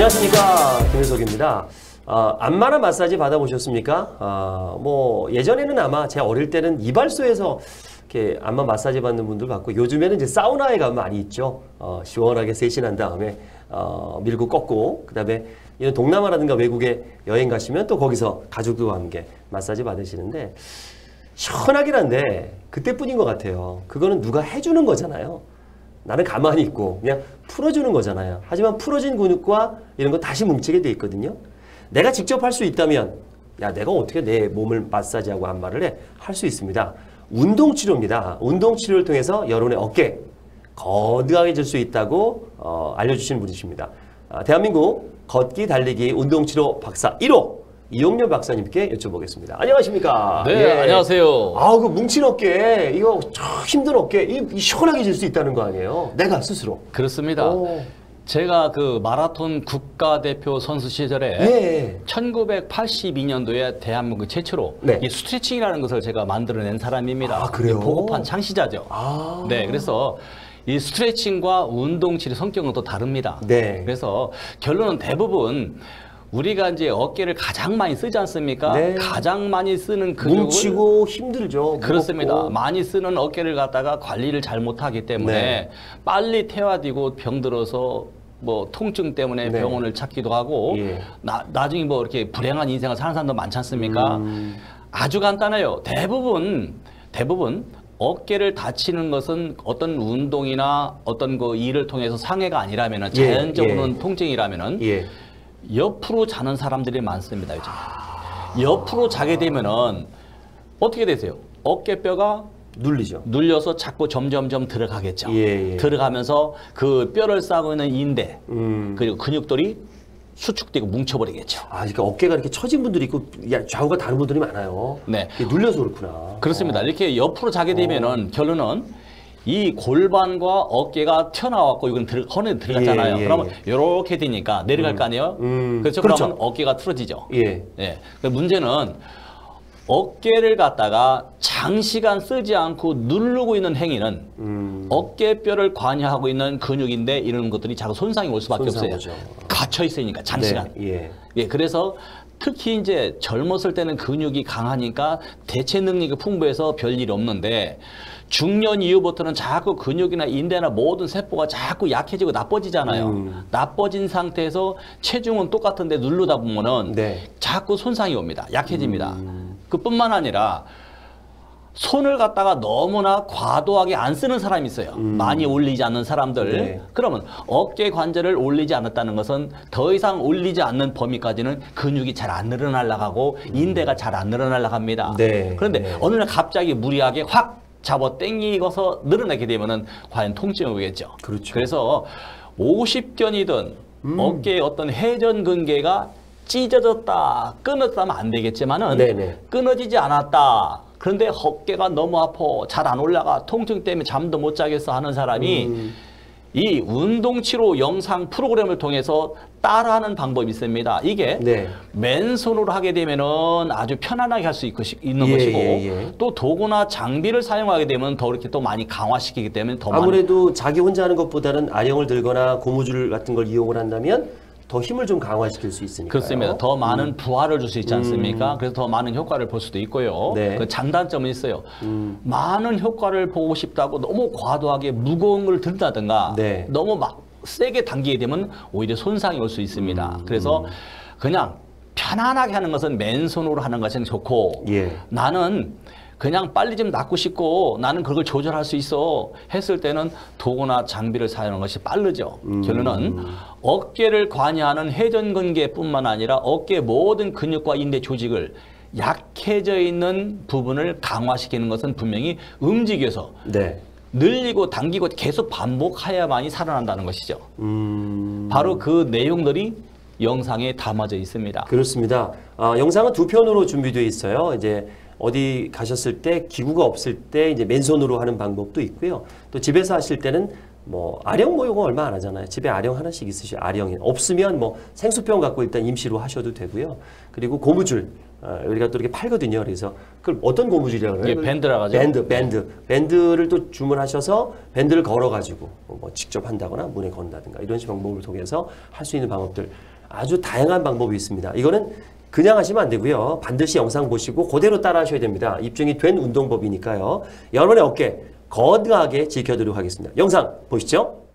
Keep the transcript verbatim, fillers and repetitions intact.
안녕하십니까, 김일석입니다. 어, 안마나 마사지 받아보셨습니까? 어, 뭐 예전에는 아마 제 어릴 때는 이발소에서 이렇게 안마 마사지 받는 분들 봤고, 요즘에는 이제 사우나에 가면 많이 있죠. 어, 시원하게 세신한 다음에 어, 밀고 꺾고, 그 다음에 이런 동남아라든가 외국에 여행 가시면 또 거기서 가족들과 함께 마사지 받으시는데, 시원하긴 한데 그때뿐인 것 같아요. 그거는 누가 해주는 거잖아요. 나는 가만히 있고 그냥 풀어주는 거잖아요. 하지만 풀어진 근육과 이런 거 다시 뭉치게 돼 있거든요. 내가 직접 할 수 있다면, 야, 내가 어떻게 내 몸을 마사지하고 안마를 해? 할 수 있습니다. 운동치료입니다. 운동치료를 통해서 여러분의 어깨 거듭하게 수 있다고 어, 알려주시는 분이십니다. 아, 대한민국 걷기 달리기 운동치료 박사 일 호 이용렬 박사님께 여쭤보겠습니다. 안녕하십니까? 네, 예. 안녕하세요. 아, 그 뭉친 어깨, 이거 참 힘든 어깨, 이, 이 시원하게 질 수 있다는 거 아니에요? 내가 스스로. 그렇습니다. 오. 제가 그 마라톤 국가대표 선수 시절에 예. 천구백팔십이 년도에 대한민국 최초로 네. 이 스트레칭이라는 것을 제가 만들어낸 사람입니다. 아, 그래요? 보급한 창시자죠. 아. 네, 그래서 이 스트레칭과 운동치료 성격은 또 다릅니다. 네. 그래서 결론은 대부분 우리가 이제 어깨를 가장 많이 쓰지 않습니까? 네. 가장 많이 쓰는 근육을 뭉치고 힘들죠. 그렇습니다. 무겁고. 많이 쓰는 어깨를 갖다가 관리를 잘못하기 때문에 네. 빨리 퇴화되고 병들어서 뭐 통증 때문에 네. 병원을 찾기도 하고 예. 나, 나중에 뭐 이렇게 불행한 인생을 사는 사람도 많지 않습니까? 음. 아주 간단해요. 대부분 대부분 어깨를 다치는 것은 어떤 운동이나 어떤 그 일을 통해서 상해가 아니라면은 예, 자연적으로는 예. 통증이라면은 예. 옆으로 자는 사람들이 많습니다, 요즘. 옆으로 자게 되면은 어떻게 되세요? 어깨뼈가 눌리죠. 눌려서 자꾸 점점점 들어가겠죠. 예, 예. 들어가면서 그 뼈를 싸고 있는 인대, 음. 그리고 근육들이 수축되고 뭉쳐버리겠죠. 아, 그러니까 어깨가 이렇게 처진 분들이 있고, 야, 좌우가 다른 분들이 많아요. 네. 이게 눌려서 그렇구나. 그렇습니다. 어. 이렇게 옆으로 자게 되면은 결론은 이 골반과 어깨가 튀어나왔고 이건 들, 허리에 들어갔잖아요. 예, 예, 그러면 예. 이렇게 되니까 내려갈 음. 거 아니에요? 음. 그렇죠. 그렇죠. 그러면 어깨가 틀어지죠. 예. 예. 그 문제는 어깨를 갖다가 장시간 쓰지 않고 누르고 있는 행위는 음. 어깨뼈를 관여하고 있는 근육인데 이런 것들이 자꾸 손상이 올 수밖에 없어요. 손상오죠. 갇혀 있으니까 장시간. 네. 예. 예, 그래서 특히 이제 젊었을 때는 근육이 강하니까 대체 능력이 풍부해서 별일이 없는데 중년 이후부터는 자꾸 근육이나 인대나 모든 세포가 자꾸 약해지고 나빠지잖아요. 음. 나빠진 상태에서 체중은 똑같은데 누르다 보면은 네. 자꾸 손상이 옵니다. 약해집니다. 음. 그뿐만 아니라 손을 갖다가 너무나 과도하게 안 쓰는 사람이 있어요. 음. 많이 올리지 않는 사람들. 네. 그러면 어깨 관절을 올리지 않았다는 것은 더 이상 올리지 않는 범위까지는 근육이 잘 안 늘어나려고 하고 인대가 잘 안 늘어나려고 합니다. 네. 그런데 네. 어느 날 갑자기 무리하게 확 잡아 당기고서 늘어나게 되면은 과연 통증이 오겠죠. 그렇죠. 그래서 오십 견이든 음. 어깨의 어떤 회전근개가 찢어졌다, 끊었다 하면 안 되겠지만은 네네. 끊어지지 않았다. 그런데 어깨가 너무 아파, 잘 안 올라가, 통증 때문에 잠도 못 자겠어 하는 사람이 음. 이 운동치료 영상 프로그램을 통해서 따라하는 방법이 있습니다. 이게 네. 맨손으로 하게 되면은 아주 편안하게 할 수 있는 예, 것이고 예, 예. 또 도구나 장비를 사용하게 되면 더 이렇게 또 많이 강화시키기 때문에 더 많이 아무래도 자기 혼자 하는 것보다는 아령을 들거나 고무줄 같은 걸 이용을 한다면 더 힘을 좀 강화시킬 수 있으니까요. 그렇습니다. 더 많은 부하를 줄 수 있지 않습니까? 음. 그래서 더 많은 효과를 볼 수도 있고요. 네. 그 장단점은 있어요. 음. 많은 효과를 보고 싶다고 너무 과도하게 무거운 걸 든다든가 네. 너무 막 세게 당기게 되면 오히려 손상이 올 수 있습니다. 음. 그래서 그냥 편안하게 하는 것은 맨손으로 하는 것은 좋고 예. 나는 그냥 빨리 좀 낫고 싶고 나는 그걸 조절할 수 있어 했을 때는 도구나 장비를 사용하는 것이 빠르죠. 음. 결론은 어깨를 관여하는 회전근개뿐만 아니라 어깨 모든 근육과 인대 조직을 약해져 있는 부분을 강화시키는 것은 분명히 움직여서 네. 늘리고 당기고 계속 반복해야만이 살아난다는 것이죠. 음. 바로 그 내용들이 영상에 담아져 있습니다. 그렇습니다. 아, 영상은 두 편으로 준비되어 있어요. 이제 어디 가셨을 때 기구가 없을 때 이제 맨손으로 하는 방법도 있고요. 또 집에서 하실 때는 뭐 아령 뭐 이거 얼마 안 하잖아요. 집에 아령 하나씩 있으시 아령이 없으면 뭐 생수병 갖고 일단 임시로 하셔도 되고요. 그리고 고무줄 어, 우리가 또 이렇게 팔거든요. 그래서 그걸 어떤 고무줄이라고 그래요? 이게 밴드라고 하죠. 밴드, 밴드, 밴드를 또 주문하셔서 밴드를 걸어가지고 뭐 직접 한다거나 문에 건다든가 이런 식 방법을 통해서 할 수 있는 방법들 아주 다양한 방법이 있습니다. 이거는 그냥 하시면 안 되고요. 반드시 영상 보시고 그대로 따라 하셔야 됩니다. 입증이 된 운동법이니까요. 여러분의 어깨 건강하게 지켜드리도록 하겠습니다. 영상 보시죠.